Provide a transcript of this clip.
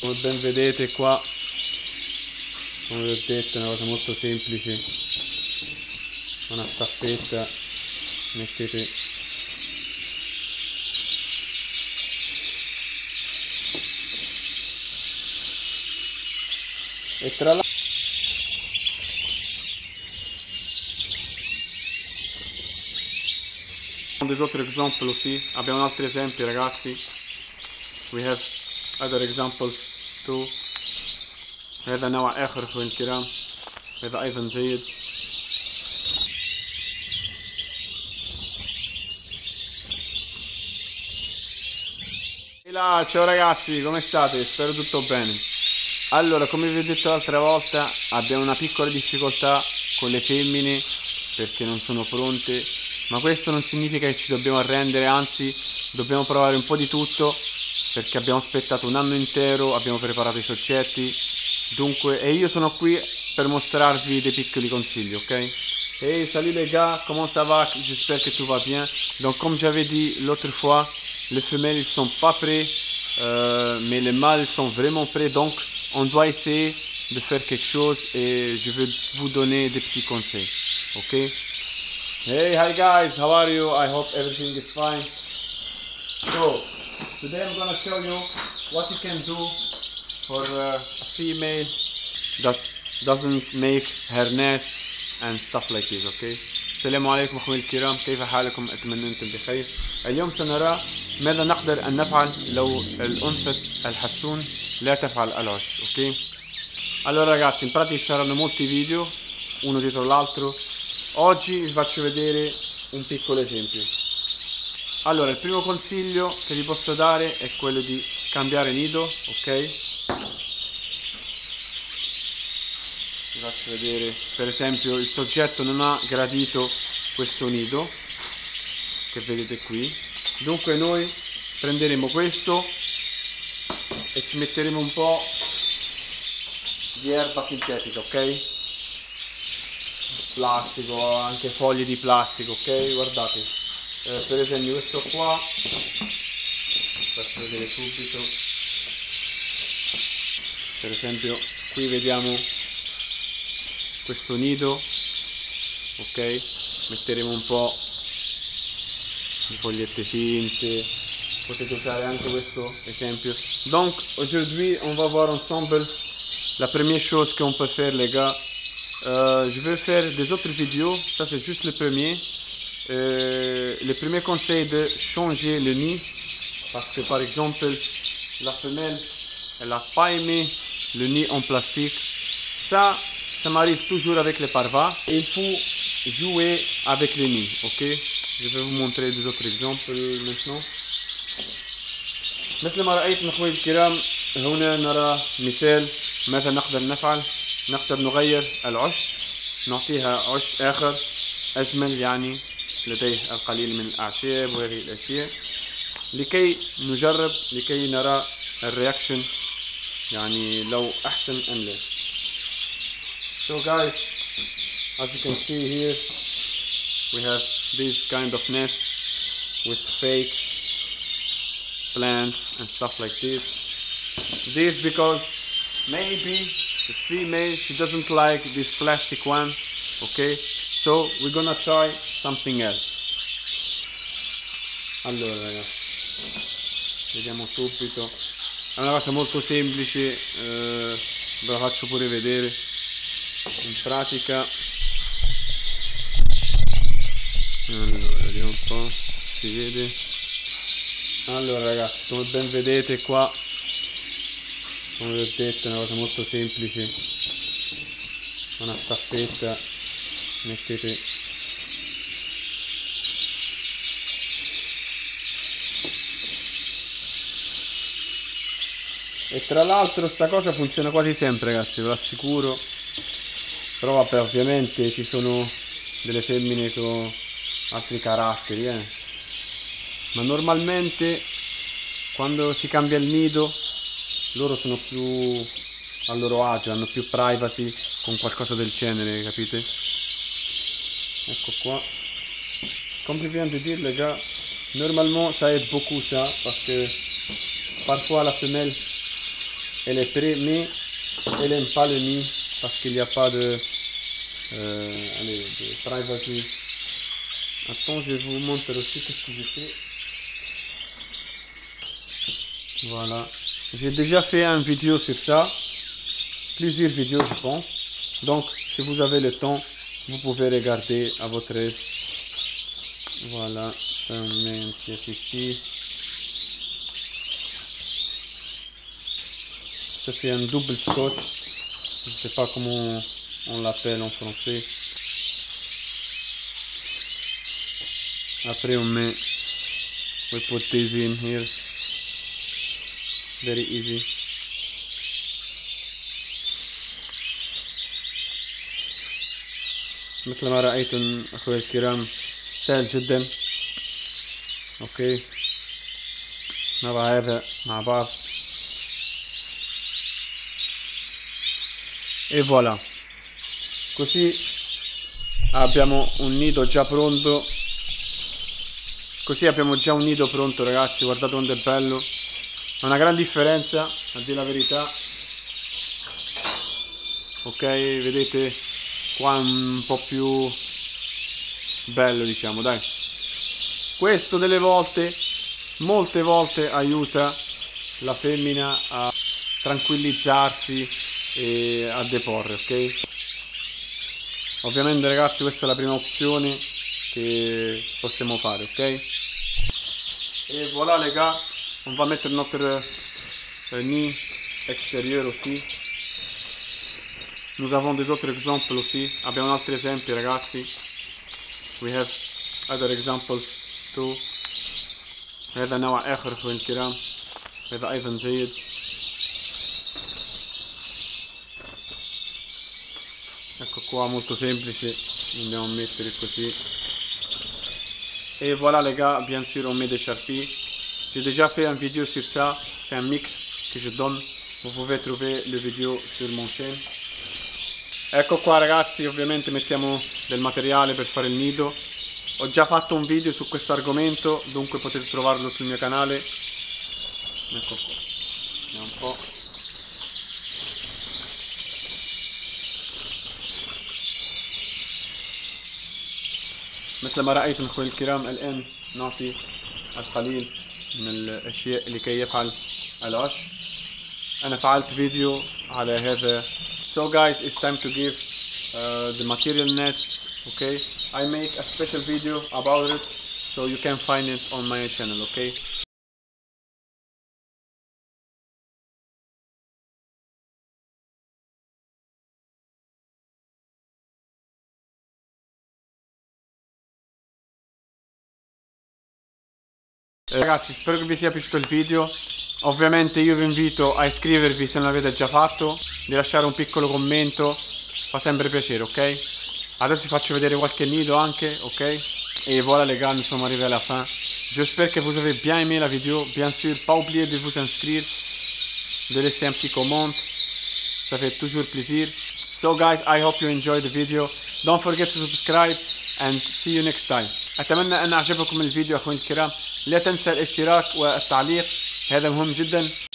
Come ben vedete qua, come vi ho detto, è una cosa molto semplice. Una staffetta, mettete e tra l'altro des autres exemples aussi. Abbiamo altri esempi, ragazzi. We have other examples too. هذا نوع آخر أخواني الكرام، هذا أيضا جيد. Ciao ragazzi, come state? Spero tutto bene. Allora, come vi ho detto l'altra volta, abbiamo una piccola difficoltà con le femmine perché non sono pronte, ma questo non significa che ci dobbiamo arrendere, anzi dobbiamo provare un po' di tutto perché abbiamo aspettato un anno intero, abbiamo preparato i soggetti, dunque, e io sono qui per mostrarvi dei piccoli consigli, ok? Hey, salut les gars, comment ça va? J'espère que tout va bien. Donc comme j'avais dit l'autre fois, les femelles ils sont pas prêts, mais les mâles sont vraiment prêts, donc on doit essayer de faire quelque chose et je vais vous donner des petits conseils, ok? Hey, hi guys, how are you? I hope everything is fine. So, today I'm gonna show you what you can do for a female that doesn't make her nest and stuff like this, okay? السلام عليكم اخواني الكرام، كيف حالكم؟ اتمنى انتم بخير. اليوم سنرى ماذا نقدر ان نفعل لو الانثى الحسون لا تفعل العش، ok? Allora ragazzi, in pratica ci saranno molti video uno dietro l'altro. Oggi vi faccio vedere un piccolo esempio. Allora, il primo consiglio che vi posso dare è quello di cambiare nido, ok? Vi faccio vedere, per esempio il soggetto non ha gradito questo nido che vedete qui, dunque noi prenderemo questo e ci metteremo un po' di erba sintetica, ok? Plastico, anche foglie di plastico, ok? Guardate, per esempio questo qua, faccio vedere subito, per esempio qui vediamo questo nido, ok? Metteremo un po' di fogliette finte, potete usare anche questo esempio. Donc aujourd'hui on va voir ensemble la première chose qu'on peut faire les gars. Je vais faire des autres vidéos, ça c'est juste le premier. Le premier conseil de changer le nid, parce que par exemple la femelle elle n'a pas aimé le nid en plastique. Ça m'arrive toujours avec les parvas et il faut jouer avec les nids, ok? Je vais vous montrer des autres exemples maintenant. مثل ما رأيتم أخواني الكرام، هنا نرى مثال ماذا نقدر نفعل. نقدر نغير العش، نعطيها عش آخر أجمل، يعني لديه القليل من الأعشاب وهذه الأشياء، لكي نجرب، لكي نرى الرياكشن، يعني لو أحسن أم لا. So guys, as you can see here, we have this kind of nest with fake plants and stuff like this. This because maybe the female, she doesn't like this plastic one, ok? So we're gonna try something else. Allora ragazzi, vediamo subito. È una cosa molto semplice, ve la faccio pure vedere. In pratica, allora vediamo un po', si vede. Allora ragazzi, come ben vedete qua, come vi ho detto, è una cosa molto semplice. Una staffetta, mettete e tra l'altro sta cosa funziona quasi sempre ragazzi, ve lo assicuro. Però vabbè, ovviamente ci sono delle femmine con altri caratteri, ma normalmente quando si cambia il nido loro sono più a loro agio, hanno più privacy con qualcosa del genere, capite? Ecco qua. Comme je viens de dire les gars, normalement ça aide beaucoup ça, parce que parfois la femelle elle est prête, mais elle n'aime pas le nid parce qu'il n'y a pas de, de privacy. Attends, je vous montre aussi qu'est-ce que j'ai fait. Voilà. J'ai déjà fait une vidéo sur ça. Plusieurs vidéos, je pense. Donc, si vous avez le temps, vous pouvez regarder à votre aise. Voilà. Ça, on met une pièce ici. Ça, c'est un double scotch. Je ne sais pas comment on l'appelle en français. Après, on met. We put this in here. Very easy. مثل ما رأيتم أخوي الكرام سهل جدا. اوكي نضع هذا مع بعض e voilà, così abbiamo un nido già pronto. Così abbiamo già un nido pronto, ragazzi. Guardate quanto è bello, è una gran differenza, a dire la verità. Ok, vedete qua è un po' più bello, diciamo, dai. Questo delle volte, molte volte aiuta la femmina a tranquillizzarsi e a deporre, ok? Ovviamente, ragazzi, questa è la prima opzione che possiamo fare, ok? Et voilà les gars, on va mettre notre nid extérieur aussi. Nous avons des autres exemples aussi. Abbiamo un altro esempio, ragazzi. We have other examples too. هذا نوع آخر أخواني الكرام. هذا أيضا جيد. Ecco qua, molto semplice. Andiamo a mettere così. Et voilà les gars, bien sûr on met des charpies. J'ai déjà fait une vidéo sur ça. C'est un mix que je donne. Vous pouvez trouver le vidéo sur mon chaîne. Ecco qua ragazzi, ovviamente mettiamo del materiale per fare il nido. Ho già fatto un video su questo argomento, dunque potete trovarlo sul mio canale. Ecco qua, vediamo un po'. مثل ما رأيتم أخواني الكرام، الآن نعطي القليل من الأشياء لكي يفعل العش. أنا فعلت فيديو على هذا. So guys, it's time to give the material nest. Okay, I make a special video about it, so you can find it on my channel. Okay. Ragazzi, spero che vi sia piaciuto il video. Ovviamente io vi invito a iscrivervi se non l'avete già fatto, di lasciare un piccolo commento, fa sempre piacere, ok? Adesso vi faccio vedere qualche nido anche, ok? Et voilà les gars, nous sommes arrivés à la fin. J'espère que vous avez bien aimé la vidéo. Bien sûr, pas oublier de vous inscrire, de laisser un petit comment, ça fait toujours plaisir. So guys, I hope you enjoyed the video. Don't forget to subscribe and see you next time. أتمنى أن أعجبكم الفيديو أخواني الكرام. لا تنسى الاشتراك والتعليق، هذا مهم جدا.